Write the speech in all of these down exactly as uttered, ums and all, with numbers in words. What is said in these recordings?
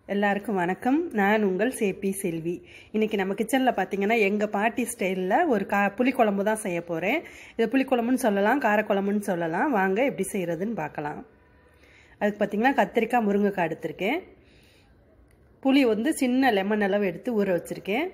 எல்லாருக்கும் வணக்கம். நான் உங்கள் சேபி செல்வி. இன்னைக்கு நம்ம கிச்சனில் பார்த்தீங்கன்னா எங்கள் பாட்டி ஸ்டைலில் ஒரு கா புளிக்குழம்பு தான் செய்ய போகிறேன். இது புளிக்குழம்புன்னு சொல்லலாம், காரக்குழம்புன்னு சொல்லலாம். வாங்க எப்படி செய்கிறதுன்னு பார்க்கலாம். அதுக்கு பார்த்தீங்கன்னா கத்திரிக்காய், முருங்கைக்காய் எடுத்திருக்கேன். புளி வந்து சின்ன லெமன் அளவு எடுத்து ஊற வச்சுருக்கேன்.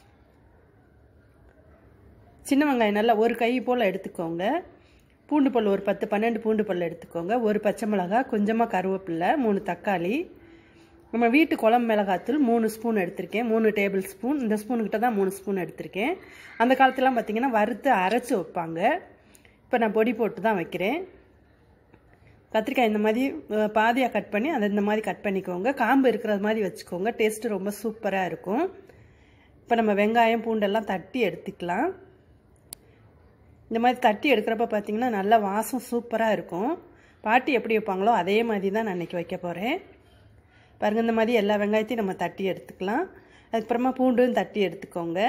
சின்ன வெங்காயம் நல்லா ஒரு கை போல் எடுத்துக்கோங்க. பூண்டு பல் ஒரு பத்து பன்னெண்டு பூண்டு பல் எடுத்துக்கோங்க. ஒரு பச்சை மிளகாய், கொஞ்சமாக கருவேப்பிலை, மூணு தக்காளி, நம்ம வீட்டு குழம்பு மிளகாத்தூள் மூணு ஸ்பூன் எடுத்திருக்கேன். மூணு டேபிள் ஸ்பூன், இந்த ஸ்பூனுக்கிட்ட தான் மூணு ஸ்பூன் எடுத்திருக்கேன். அந்த காலத்துலாம் பார்த்திங்கன்னா வறுத்து அரைச்சி வைப்பாங்க. இப்போ நான் பொடி போட்டு தான் வைக்கிறேன். கத்திரிக்காய் இந்த மாதிரி பாதியாக கட் பண்ணி அதை இந்த மாதிரி கட் பண்ணிக்கோங்க. காம்பு இருக்கிற மாதிரி வச்சுக்கோங்க. டேஸ்ட்டு ரொம்ப சூப்பராக இருக்கும். இப்போ நம்ம வெங்காயம் பூண்டெல்லாம் தட்டி எடுத்துக்கலாம். இந்த மாதிரி தட்டி எடுக்கிறப்ப பார்த்திங்கன்னா நல்லா வாசம் சூப்பராக இருக்கும். பாட்டி எப்படி வைப்பாங்களோ அதே மாதிரி தான் நான் இன்றைக்கி வைக்க போகிறேன். பாருங்கள், இந்த மாதிரி எல்லா வெங்காயத்தையும் நம்ம தட்டி எடுத்துக்கலாம். அதுக்கப்புறமா பூண்டும் தட்டி எடுத்துக்கோங்க.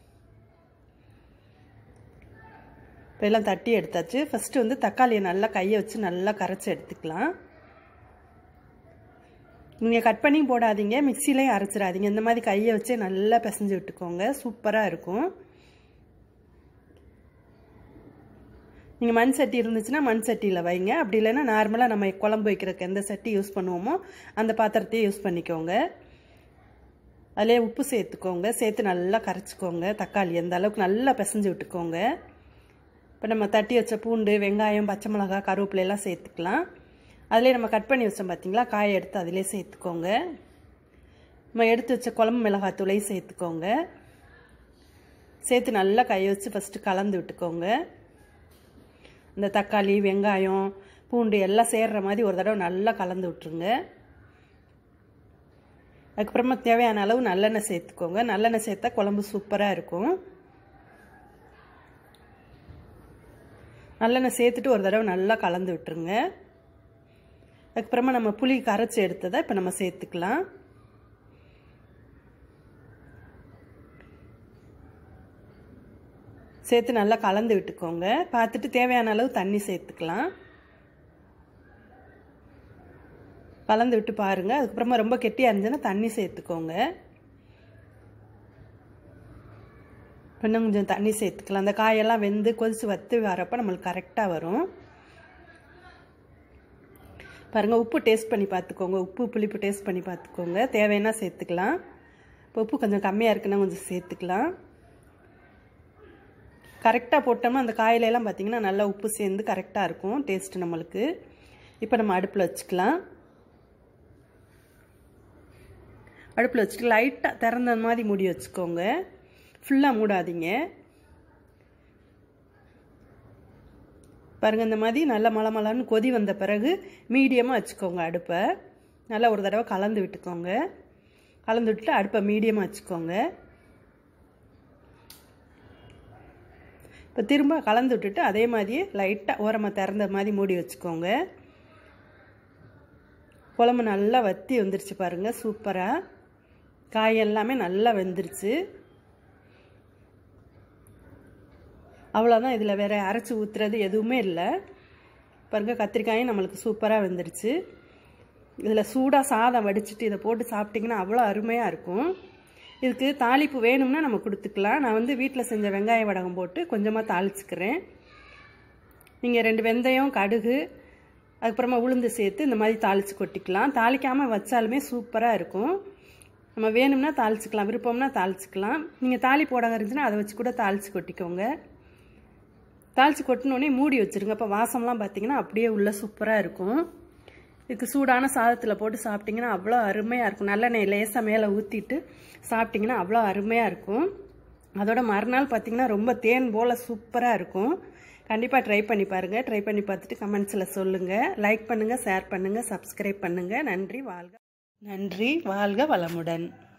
இப்போ எல்லாம் தட்டி எடுத்தாச்சு. ஃபஸ்ட்டு வந்து தக்காளியை நல்லா கையை வச்சு நல்லா கரைச்சி எடுத்துக்கலாம். நீங்கள் கட் பண்ணி போடாதீங்க, மிக்சிலையும் அரைச்சிடாதீங்க. இந்த மாதிரி கையை வச்சே நல்லா பிசைஞ்சு விட்டுக்கோங்க. சூப்பராக இருக்கும். நீங்கள் மண் சட்டி இருந்துச்சுன்னா மண் சட்டியில் வைங்க. அப்படி இல்லைன்னா நார்மலாக நம்ம குழம்பு வைக்கிறதுக்கு எந்த சட்டி யூஸ் பண்ணுவோமோ அந்த பாத்திரத்தையே யூஸ் பண்ணிக்கோங்க. அதிலே உப்பு சேர்த்துக்கோங்க. சேர்த்து நல்லா கரைச்சிக்கோங்க. தக்காளி எந்த அளவுக்கு நல்லா பிசைஞ்சு விட்டுக்கோங்க. இப்போ நம்ம தட்டி வச்ச பூண்டு, வெங்காயம், பச்சை மிளகாய், கருவேப்பிலையெல்லாம் சேர்த்துக்கலாம். அதிலே நம்ம கட் பண்ணி வச்சோம் பார்த்தீங்களா, காயை எடுத்து அதிலே சேர்த்துக்கோங்க. நம்ம எடுத்து வச்ச குழம்பு மிளகாத்தூளையும் சேர்த்துக்கோங்க. சேர்த்து நல்லா கையை வச்சு ஃபஸ்ட்டு கலந்து விட்டுக்கோங்க. இந்த தக்காளி, வெங்காயம், பூண்டு எல்லாம் சேர்கிற மாதிரி ஒரு தடவை நல்லா கலந்து விட்டுருங்க. அதுக்கப்புறமா தேவையான அளவு நல்லெண்ணெய் சேர்த்துக்கோங்க. நல்லெண்ணெய் சேர்த்தா குழம்பு சூப்பராக இருக்கும். நல்லெண்ணெய் சேர்த்துட்டு ஒரு தடவை நல்லா கலந்து விட்டுருங்க. அதுக்கப்புறமா நம்ம புளி கரைச்சி எடுத்ததை இப்போ நம்ம சேர்த்துக்கலாம். சேர்த்து நல்லா கலந்து விட்டுக்கோங்க. பார்த்துட்டு தேவையான அளவு தண்ணி சேர்த்துக்கலாம். கலந்து விட்டு பாருங்கள். அதுக்கப்புறமா ரொம்ப கெட்டியாக இருந்துச்சுன்னா தண்ணி சேர்த்துக்கோங்க. இன்னும் கொஞ்சம் தண்ணி சேர்த்துக்கலாம். அந்த காயெல்லாம் வெந்து கொதித்து வத்து வரப்போ நம்மளுக்கு கரெக்டாக வரும். பாருங்கள், உப்பு டேஸ்ட் பண்ணி பார்த்துக்கோங்க. உப்பு புளிப்பு டேஸ்ட் பண்ணி பார்த்துக்கோங்க. தேவைன்னா சேர்த்துக்கலாம். இப்போ உப்பு கொஞ்சம் கம்மியாக இருக்குன்னா கொஞ்சம் சேர்த்துக்கலாம். கரெக்டாக போட்டோம்னா அந்த காயிலெல்லாம் பார்த்திங்கன்னா நல்லா உப்பு சேர்ந்து கரெக்டாக இருக்கும் டேஸ்ட்டு நம்மளுக்கு. இப்போ நம்ம அடுப்பில் வச்சுக்கலாம். அடுப்பில் வச்சுட்டு லைட்டாக திறந்த மாதிரி மூடி வச்சுக்கோங்க. ஃபுல்லாக மூடாதீங்க. பாருங்கள், இந்த மாதிரி நல்லா மலை மலைன்னு கொதி வந்த பிறகு மீடியமாக வச்சுக்கோங்க அடுப்பை. நல்லா ஒரு தடவை கலந்து விட்டுக்கோங்க. கலந்து விட்டுட்டு அடுப்பை மீடியமாக வச்சுக்கோங்க. இப்போ திரும்ப கலந்து விட்டுட்டு அதே மாதிரியே லைட்டாக ஓரமாக திறந்த மாதிரி மூடி வச்சுக்கோங்க. குழம்பு நல்லா வற்றி வந்துருச்சு பாருங்கள். சூப்பராக காய் எல்லாமே நல்லா வெந்துருச்சு. அவ்வளோதான். இதில் வேறு அரைச்சி ஊற்றுறது எதுவுமே இல்லை. பாருங்கள், கத்திரிக்காயும் நம்மளுக்கு சூப்பராக வெந்துருச்சு. இதில் சூடாக சாதம் வடிச்சிட்டு இதை போட்டு சாப்பிட்டிங்கன்னா அவ்வளோ அருமையாக இருக்கும். இதுக்கு தாளிப்பு வேணும்னா நம்ம கொடுத்துக்கலாம். நான் வந்து வீட்டில் செஞ்ச வெங்காய வடகம் போட்டு கொஞ்சமாக தாளிச்சுக்கிறேன். நீங்கள் ரெண்டு வெந்தயம், கடுகு, அதுக்கப்புறமா உளுந்து சேர்த்து இந்த மாதிரி தாளித்து கொட்டிக்கலாம். தாளிக்காமல் வச்சாலுமே சூப்பராக இருக்கும். நம்ம வேணும்னா தாளிச்சுக்கலாம், விருப்பம்னா தாளிச்சுக்கலாம். நீங்கள் தாளிப்பு வடகம் இருந்துச்சுன்னா அதை வச்சு கூட தாளித்து கொட்டிக்கோங்க. தாளித்து கொட்டினோடனே மூடி வச்சுருங்க. அப்போ வாசம்லாம் பார்த்திங்கன்னா அப்படியே உள்ள சூப்பராக இருக்கும். இதுக்கு சூடான சாதத்தில் போட்டு சாப்பிட்டிங்கன்னா அவ்வளோ அருமையாக இருக்கும். நல்லெண்ணெய் லேசாக மேலே ஊற்றிட்டு சாப்பிட்டிங்கன்னா அவ்வளோ அருமையாக இருக்கும். அதோட மறுநாள் பார்த்திங்கன்னா ரொம்ப தேன் போல் சூப்பராக இருக்கும். கண்டிப்பாக ட்ரை பண்ணி பாருங்கள். ட்ரை பண்ணி பார்த்துட்டு கமெண்ட்ஸில் சொல்லுங்கள். லைக் பண்ணுங்கள், ஷேர் பண்ணுங்கள், சப்ஸ்கிரைப் பண்ணுங்கள். நன்றி. வாழ்க நன்றி வாழ்க வளமுடன்.